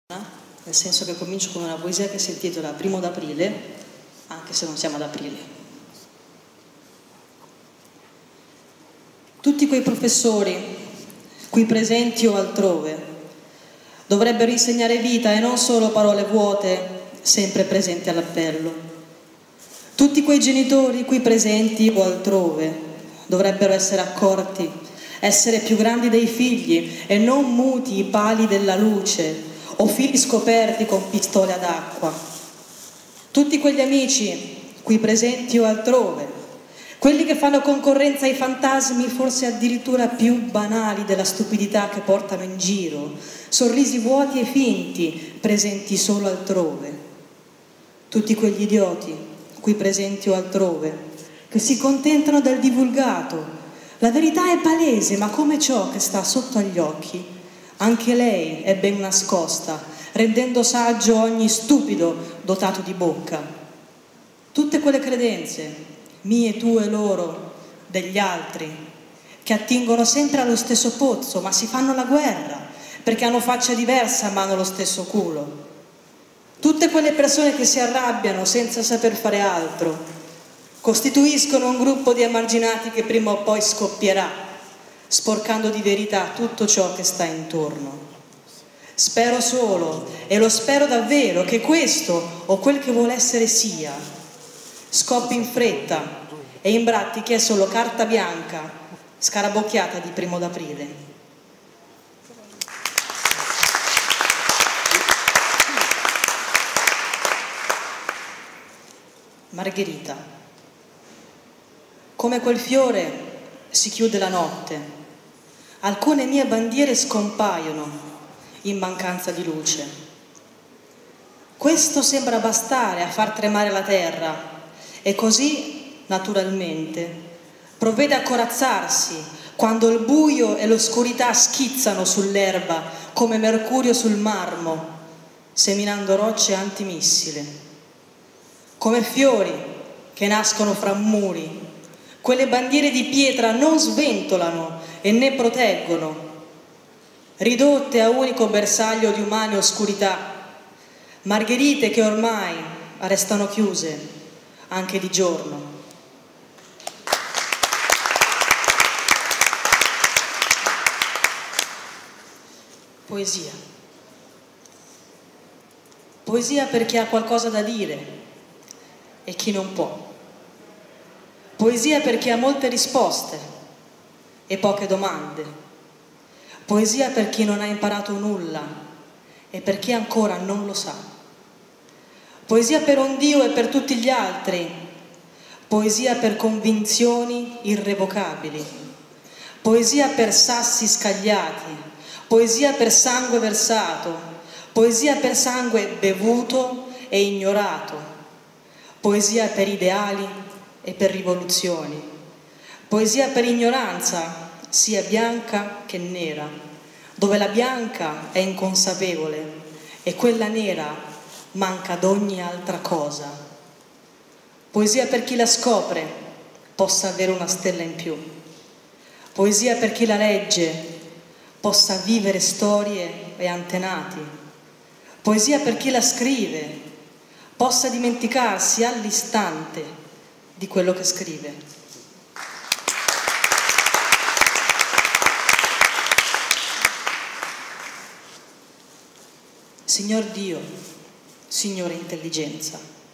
nel senso che comincio con una poesia che si intitola Primo d'aprile, anche se non siamo ad aprile. Tutti quei professori, qui presenti o altrove, dovrebbero insegnare vita e non solo parole vuote, sempre presenti all'appello. Tutti quei genitori qui presenti o altrove dovrebbero essere accorti, essere più grandi dei figli e non muti i pali della luce o fili scoperti con pistole ad acqua. Tutti quegli amici qui presenti o altrove, quelli che fanno concorrenza ai fantasmi forse addirittura più banali della stupidità che portano in giro, sorrisi vuoti e finti, presenti solo altrove. Tutti quegli idioti qui presenti o altrove, che si contentano del divulgato. La verità è palese, ma come ciò che sta sotto agli occhi, anche lei è ben nascosta, rendendo saggio ogni stupido dotato di bocca. Tutte quelle credenze, mie, tue, loro, degli altri, che attingono sempre allo stesso pozzo, ma si fanno la guerra, perché hanno faccia diversa ma hanno lo stesso culo. Tutte quelle persone che si arrabbiano senza saper fare altro, costituiscono un gruppo di emarginati che prima o poi scoppierà, sporcando di verità tutto ciò che sta intorno. Spero solo, e lo spero davvero, che questo o quel che vuole essere sia, scoppi in fretta e imbratti che è solo carta bianca, scarabocchiata di Primo d'aprile. Margherita. Come quel fiore si chiude la notte, alcune mie bandiere scompaiono in mancanza di luce. Questo sembra bastare a far tremare la terra e così, naturalmente, provvede a corazzarsi quando il buio e l'oscurità schizzano sull'erba come mercurio sul marmo, seminando rocce antimissile. Come fiori che nascono fra muri, quelle bandiere di pietra non sventolano e né proteggono, ridotte a unico bersaglio di umane oscurità, margherite che ormai restano chiuse anche di giorno. Poesia. Poesia per chi ha qualcosa da dire e chi non può. Poesia per chi ha molte risposte e poche domande. Poesia per chi non ha imparato nulla e per chi ancora non lo sa. Poesia per un Dio e per tutti gli altri. Poesia per convinzioni irrevocabili. Poesia per sassi scagliati. Poesia per sangue versato. Poesia per sangue bevuto e ignorato. Poesia per ideali e per rivoluzioni, poesia per ignoranza, sia bianca che nera, dove la bianca è inconsapevole e quella nera manca d'ogni altra cosa. Poesia per chi la scopre possa avere una stella in più. Poesia per chi la legge possa vivere storie e antenati. Poesia per chi la scrive possa dimenticarsi all'istante di quello che scrive. Signor Dio, Signore intelligenza,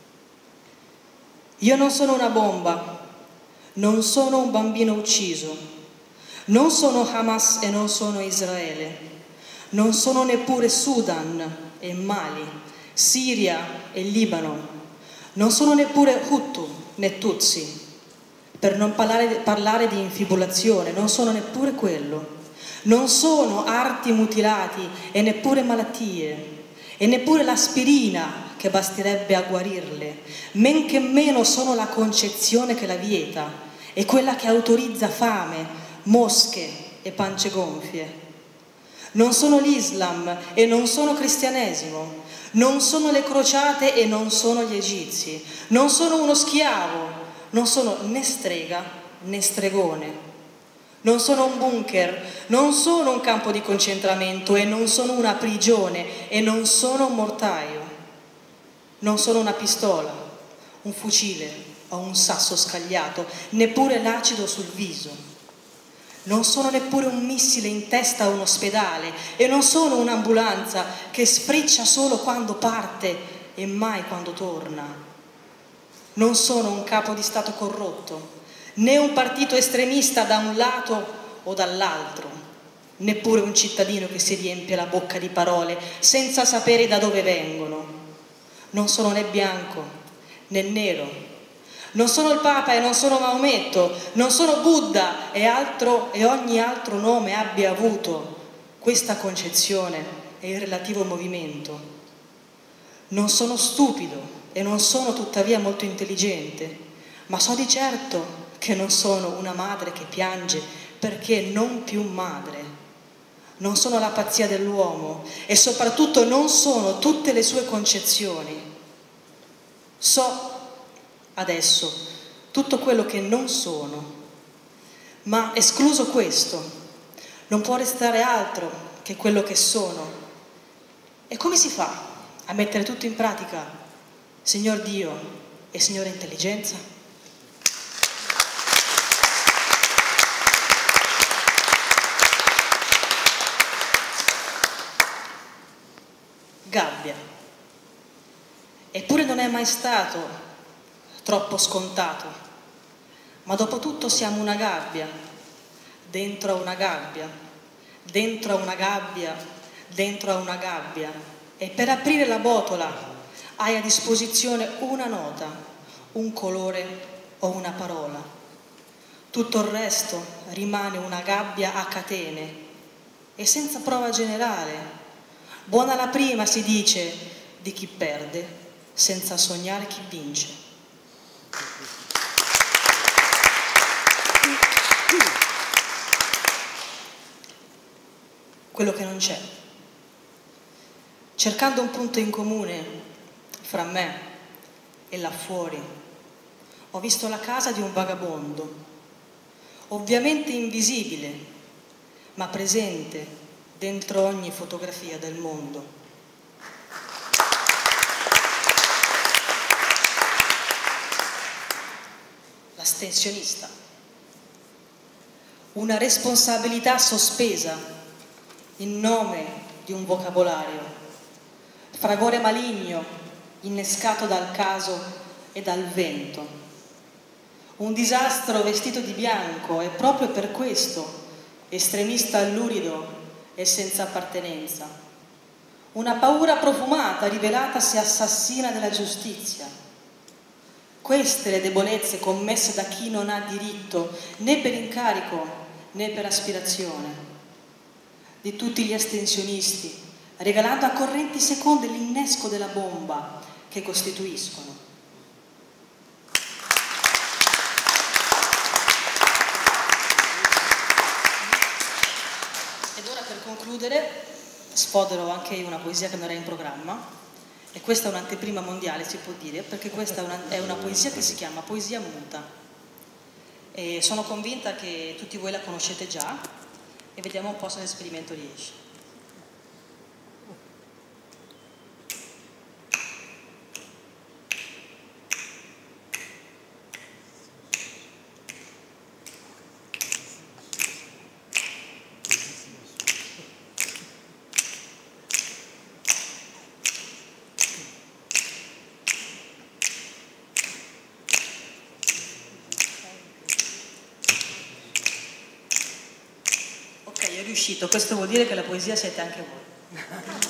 io non sono una bomba, non sono un bambino ucciso, non sono Hamas e non sono Israele, non sono neppure Sudan e Mali, Siria e Libano, non sono neppure Hutu né Tutsi, per non parlare di infibulazione, non sono neppure quello. Non sono arti mutilati e neppure malattie, e neppure l'aspirina che basterebbe a guarirle, men che meno sono la concezione che la vieta e quella che autorizza fame, mosche e pance gonfie. Non sono l'Islam e non sono cristianesimo, non sono le crociate e non sono gli egizi, non sono uno schiavo, non sono né strega né stregone, Non sono un bunker, non sono un campo di concentramento e non sono una prigione e non sono un mortaio. Non sono una pistola, un fucile o un sasso scagliato, neppure l'acido sul viso. Non sono neppure un missile in testa a un ospedale e non sono un'ambulanza che sfreccia solo quando parte e mai quando torna. Non sono un capo di Stato corrotto, né un partito estremista da un lato o dall'altro, neppure un cittadino che si riempie la bocca di parole senza sapere da dove vengono. Non sono né bianco né nero, non sono il Papa e non sono Maometto, non sono Buddha e ogni altro nome abbia avuto questa concezione e il relativo movimento. Non sono stupido e non sono tuttavia molto intelligente, ma so di certo che non sono una madre che piange perché non più madre. Non sono la pazzia dell'uomo e soprattutto non sono tutte le sue concezioni. So adesso tutto quello che non sono, ma escluso questo, non può restare altro che quello che sono. E come si fa a mettere tutto in pratica, Signor Dio e Signore Intelligenza? Gabbia. Eppure non è mai stato troppo scontato, ma dopo tutto siamo una gabbia, dentro a una gabbia, dentro a una gabbia, dentro a una gabbia, e per aprire la botola hai a disposizione una nota, un colore o una parola. Tutto il resto rimane una gabbia a catene e senza prova generale. Buona la prima, si dice, di chi perde, senza sognare chi vince. Quello che non c'è. Cercando un punto in comune fra me e là fuori, ho visto la casa di un vagabondo, ovviamente invisibile, ma presente dentro ogni fotografia del mondo. L'astensionista. Una responsabilità sospesa in nome di un vocabolario. Fragore maligno innescato dal caso e dal vento. Un disastro vestito di bianco e proprio per questo estremista allurido e senza appartenenza. Una paura profumata rivelatasi assassina della giustizia. Queste le debolezze commesse da chi non ha diritto né per incarico né per aspirazione. Di tutti gli astensionisti, regalando a correnti seconde l'innesco della bomba che costituiscono. Ed ora, per concludere, sfodero anche io una poesia che non era in programma, e questa è un'anteprima mondiale, si può dire, perché questa è una poesia che si chiama Poesia muta. E sono convinta che tutti voi la conoscete già, e vediamo un po' se l'esperimento riesce. Ok, è riuscito, questo vuol dire che la poesia siete anche voi.